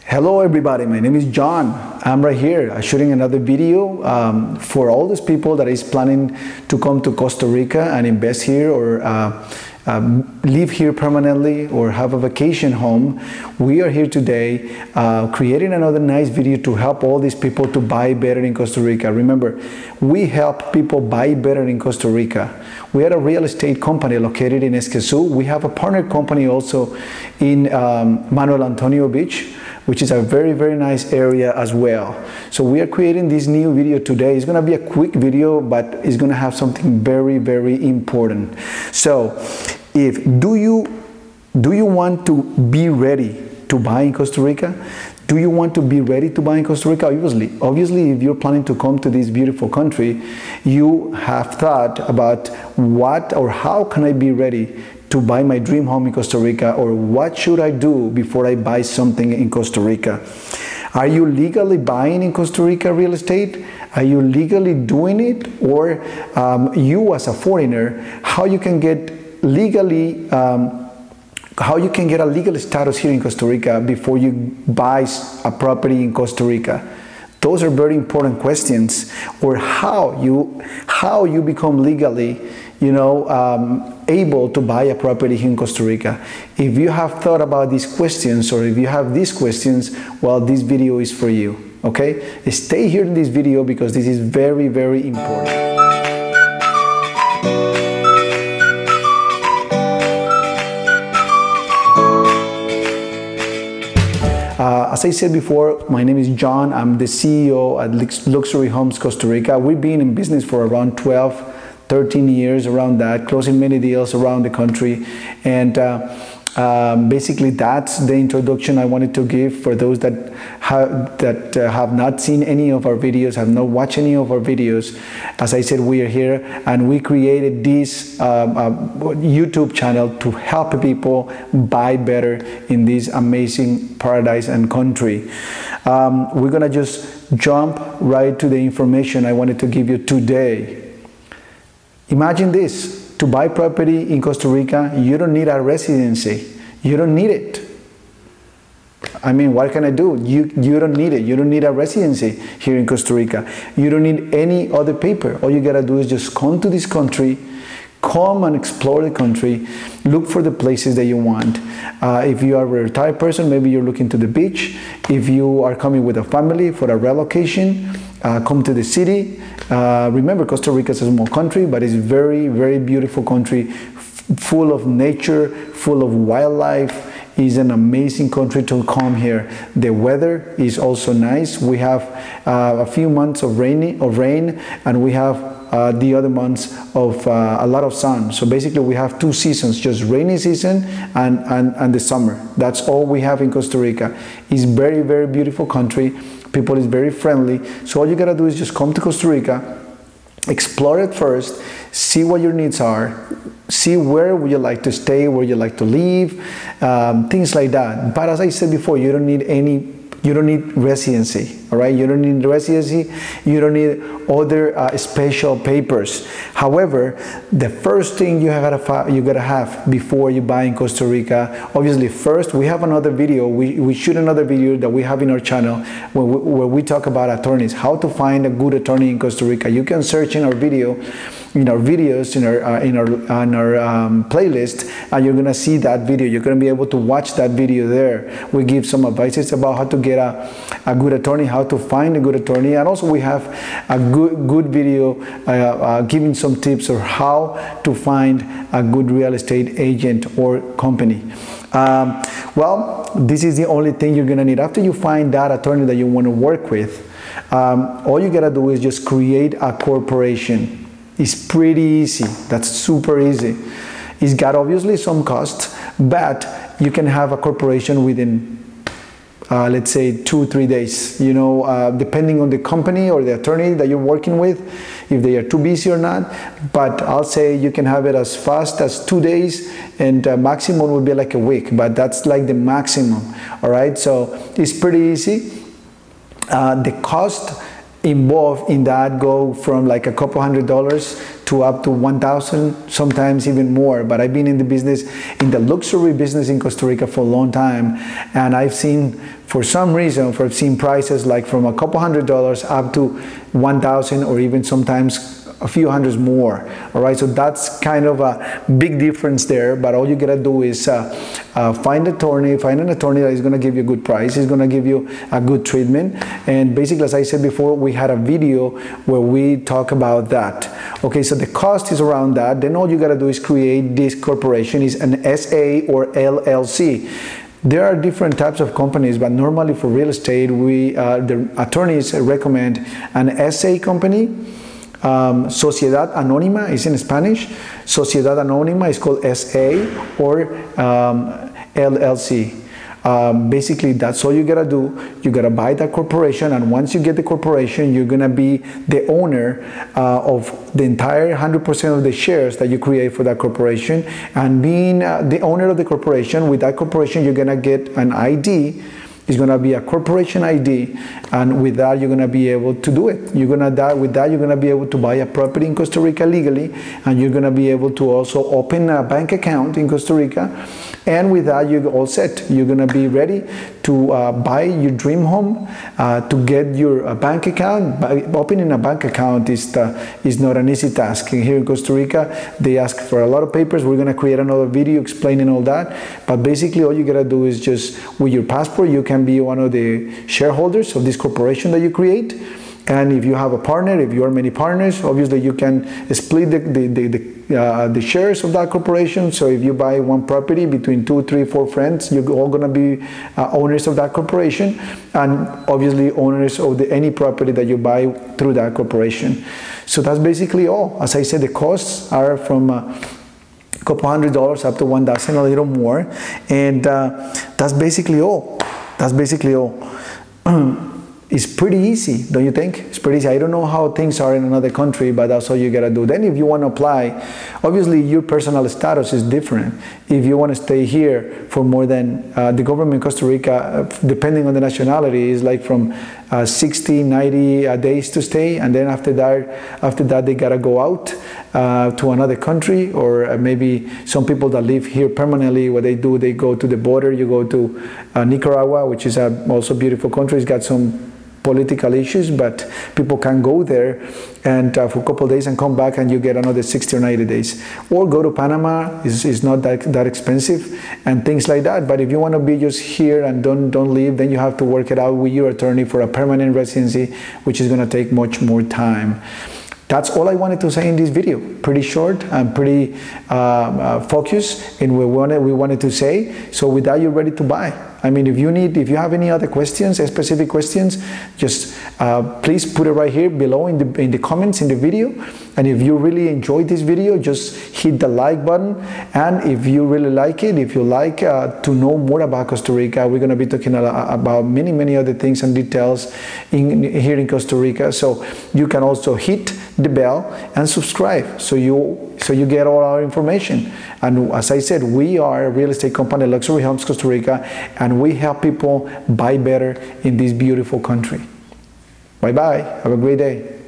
Hello everybody, my name is John. I'm right here shooting another video for all those people that is planning to come to Costa Rica and invest here or live here permanently or have a vacation home. We are here today creating another nice video to help all these people to buy better in Costa Rica. Remember, we help people buy better in Costa Rica. We are a real estate company located in Escazú. We have a partner company also in Manuel Antonio Beach, which is a very, very nice area as well. So we are creating this new video today. It's gonna be a quick video, but it's gonna have something very, very important. So do you want to be ready to buy in Costa Rica? Do you want to be ready to buy in Costa Rica? Obviously, if you're planning to come to this beautiful country, you have thought about what or how can I be ready to buy my dream home in Costa Rica, or what should I do before I buy something in Costa Rica? Are you legally buying in Costa Rica real estate? Are you legally doing it? Or you as a foreigner, how you can get legally how you can get a legal status here in Costa Rica before you buy a property in Costa Rica? Those are very important questions. Or how you become legally, able to buy a property here in Costa Rica. If you have thought about these questions, or if you have these questions, well, this video is for you, okay? Stay here in this video because this is very, very important. As I said before, my name is John. I'm the CEO at Luxury Homes Costa Rica. We've been in business for around 13 years, around that, closing many deals around the country. And basically that's the introduction I wanted to give for those that have not seen any of our videos, have not watched any of our videos. As I said, we are here and we created this YouTube channel to help people buy better in this amazing paradise and country. We're gonna just jump right to the information I wanted to give you today. Imagine this, to buy property in Costa Rica, you don't need a residency. You don't need it. I mean, what can I do? You don't need it. You don't need a residency here in Costa Rica. You don't need any other paper. All you gotta do is just come to this country, come and explore the country, look for the places that you want. If you are a retired person, maybe you're looking to the beach. If you are coming with a family for a relocation, come to the city. Remember, Costa Rica is a small country, but it's very, very beautiful country, full of nature, full of wildlife. It's an amazing country to come here. The weather is also nice. We have a few months of rain, and we have the other months of a lot of sun. So basically we have two seasons, just rainy season and the summer. That's all we have in Costa Rica. It's very, very beautiful country. People is very friendly. So all you gotta do is just come to Costa Rica, explore it first, see what your needs are, see where would you like to stay, where you like to live, things like that. But as I said before, you don't need residency, all right? You don't need residency, you don't need other special papers. However, the first thing you gotta have before you buy in Costa Rica, obviously first, we have another video, we shoot another video that we have in our channel where we talk about attorneys, how to find a good attorney in Costa Rica. You can search in our videos, in our playlist, and you're gonna see that video. You're gonna be able to watch that video there. We give some advices about how to get a good attorney, how to find a good attorney, and also we have a good video giving some tips on how to find a good real estate agent or company. Well, this is the only thing you're gonna need. After you find that attorney that you want to work with, all you gotta do is just create a corporation. It's pretty easy. That's super easy. It's got obviously some cost, but you can have a corporation within let's say 2-3 days, depending on the company or the attorney that you're working with, if they are too busy or not. But I'll say you can have it as fast as 2 days, and maximum would be like a week, but that's like the maximum. All right, so it's pretty easy. The cost involved in that go from like a couple $100 to up to 1,000, sometimes even more. But I've been in the business, in the luxury business in Costa Rica for a long time, and I've seen, for some reason, I've seen prices like from a couple $100 up to 1,000, or even sometimes a few hundreds more. All right, so that's kind of a big difference there. But all you gotta do is find an attorney that is gonna give you a good price, is gonna give you a good treatment. And basically, as I said before, we had a video where we talk about that. Okay, so the cost is around that. Then all you gotta do is create this corporation, is an SA or LLC. There are different types of companies, but normally for real estate, the attorneys recommend an SA company. Sociedad Anónima is in Spanish. Sociedad Anónima is called SA, or LLC. Basically, that's all you gotta do. You gotta buy that corporation, and once you get the corporation, you're gonna be the owner of the entire 100% of the shares that you create for that corporation. And being the owner of the corporation, with that corporation, you're gonna get an ID. It's going to be a corporation ID, and with that you're going to be able to do it. With that you're going to be able to buy a property in Costa Rica legally, and you're going to be able to also open a bank account in Costa Rica. And with that you're all set. You're going to be ready to buy your dream home, to get your bank account. Opening a bank account is not an easy task. Here in Costa Rica they ask for a lot of papers. We're going to create another video explaining all that, but basically all you got to do is just, with your passport, you can be one of the shareholders of this corporation that you create. And if you have a partner, if you are many partners, obviously you can split the shares of that corporation. So if you buy one property between 2, 3, 4 friends, you're all going to be owners of that corporation, and obviously owners of any property that you buy through that corporation. So that's basically all. As I said, the costs are from a couple $100 up to 1,000, a little more, and that's basically all. That's basically all. It's pretty easy, don't you think? It's pretty easy. I don't know how things are in another country, but that's all you gotta do. Then if you want to apply, obviously your personal status is different. If you want to stay here for more than, the government in Costa Rica, depending on the nationality, is like from 60, 90 days to stay, and then after that they gotta go out to another country, or maybe some people that live here permanently, what they do, they go to the border. You go to Nicaragua, which is also a beautiful country. It's got some political issues, but people can go there and for a couple of days and come back, and you get another 60 or 90 days. Or go to Panama. Is not that expensive, and things like that. But if you want to be just here and don't leave, then you have to work it out with your attorney for a permanent residency, which is going to take much more time. That's all I wanted to say in this video. Pretty short and pretty focused in what we wanted to say. So with that, you're ready to buy. I mean, if you have any other questions, specific questions, just please put it right here below in the comments in the video. And if you really enjoyed this video, just hit the like button. And if you really like it, if you like to know more about Costa Rica, we're going to be talking about many other things and details here in Costa Rica. So you can also hit the bell and subscribe, so you get all our information. And as I said, we are a real estate company, Luxury Homes Costa Rica, and we help people buy better in this beautiful country. Bye bye. Have a great day.